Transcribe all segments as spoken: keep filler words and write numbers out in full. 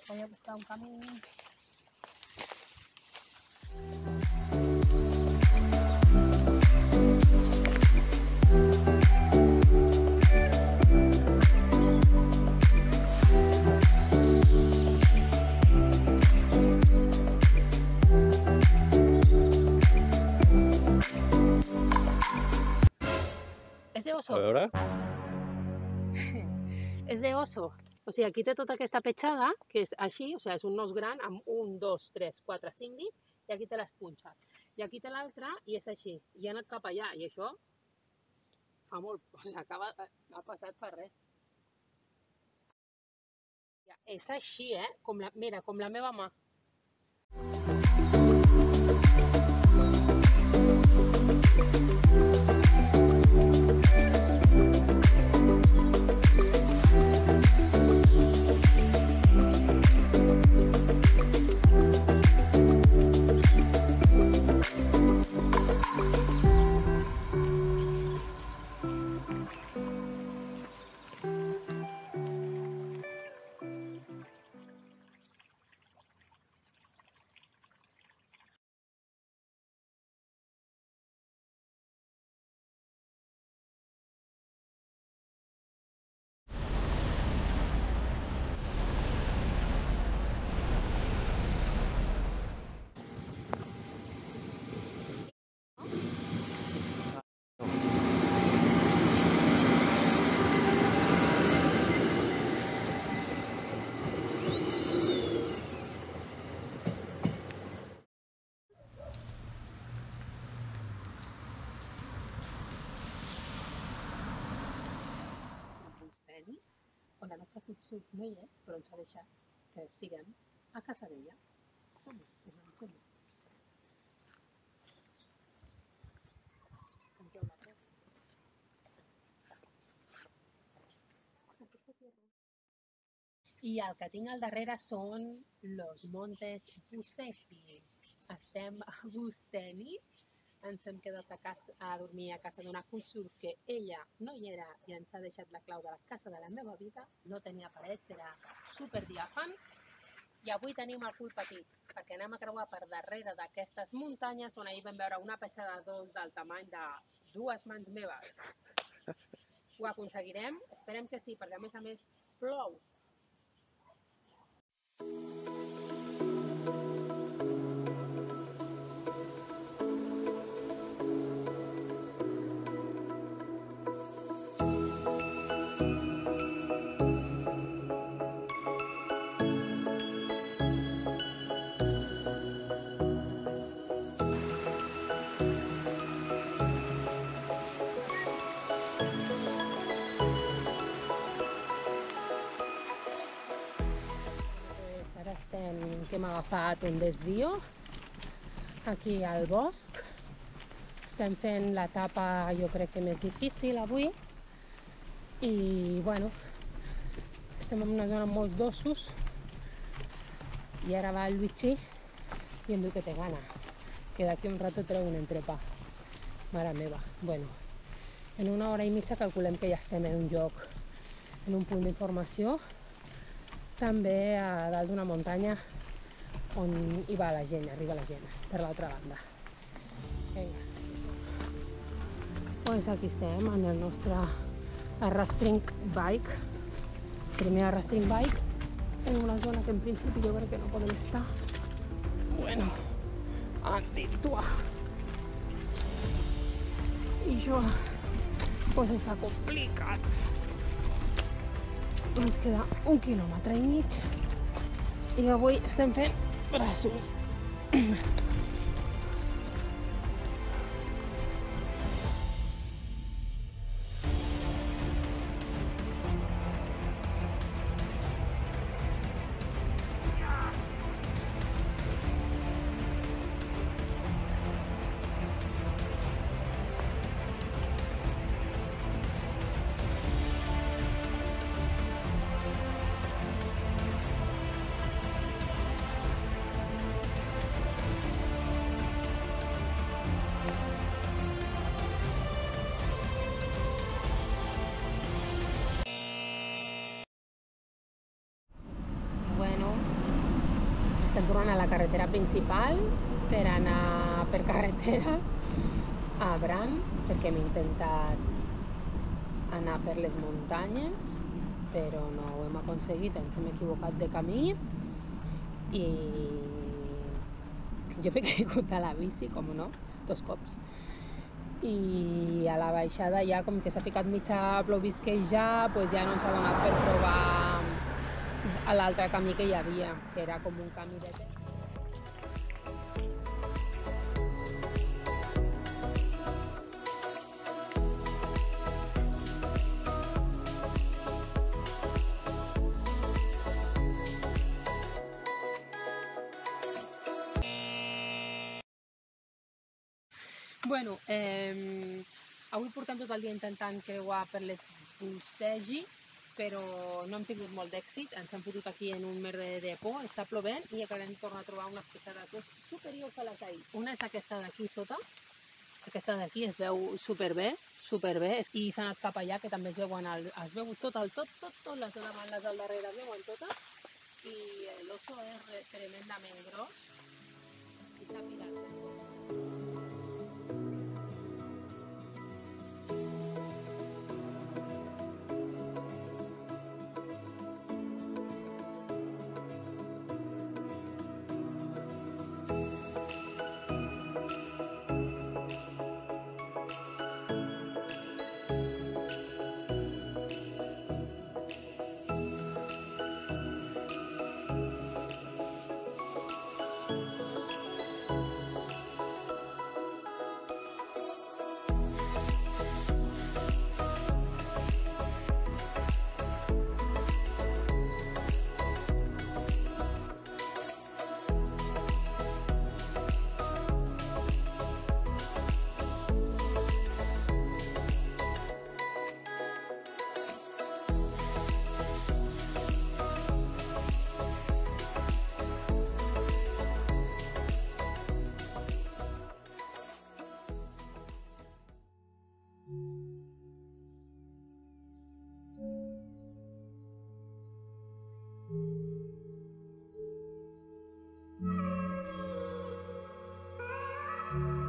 Voy a buscar un camí. És de oso. A veure... És de oso. O sigui, aquí té tota aquesta petjada, que és així, o sigui, és un os gran amb un, dos, tres, quatre, cinc dits, i aquí té les punxes. I aquí té l'altre i és així. I ha anat cap allà, i això fa molt... O sigui, acaba... ha passat per res. És així, eh? Com la... Mira, com la meva mà. On la nostra Kutxuk no hi és, però ens ha deixat que estiguem a casa d'ella. Som-hi, som-hi. I el que tinc al darrere són los montes Busteni. Estem a Busteni. Ens hem quedat a, casa, a dormir a casa d'una Kutxuk que ella no hi era i ens ha deixat la clau de la casa de la meva vida. No tenia parets, era super diàfan. I avui tenim el cul petit, perquè anem a creuar per darrere d'aquestes muntanyes on ahir vam veure una petjada d'os del tamany de dues mans meves. Ho aconseguirem? Esperem que sí, perquè a més a més plou. Estem, que hem agafat un desvio aquí al bosc. Estem fent l'etapa, jo crec que més difícil avui. I, bueno, estem en una zona amb molts d'ossos. I ara va el Luigi i em diu que té gana, que d'aquí un rato treu un entrepà. Mare meva. Bueno, en una hora i mitja calculem que ja estem en un lloc, en un punt d'informació, també a dalt d'una muntanya on hi va la gent, arriba la gent, per l'altra banda. Vinga. Pues aquí estem, en el nostre arrastring bike. Primer arrastring bike en una zona que en principi jo crec que no podem estar. Bueno, antitua. I això pues està complicat. Ens queda un quilòmetre i mig i avui estem fent braços. tornant a la carretera principal per anar per carretera a Bran, perquè hem intentat anar per les muntanyes, però no ho hem aconseguit, ens hem equivocat de camí i jo m'he caigut a la bici, com no, dos cops. I a la baixada ja com que s'ha ficat mitja plovisquejar, pues ja no ens ha donat per provar a l'altre camí que hi havia, que era com un camí de terra. Bueno, eh, avui portem tot el dia intentant creuar per les Bussegi, però no hem tingut molt d'èxit. Ens hem fotut aquí en un merder de por, està plovent i acabem de tornar a trobar unes petjades d'os superiors a les d'ahir. Una és aquesta d'aquí sota, aquesta d'aquí es veu superbé, superbé, i s'ha anat cap allà, que també es veuen, el, es veu tot, el, tot, tot, tot, les de davant, les del darrere, es veuen totes, i l'oso és tremendament gros i s'ha pirat.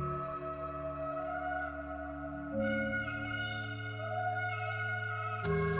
Thank you.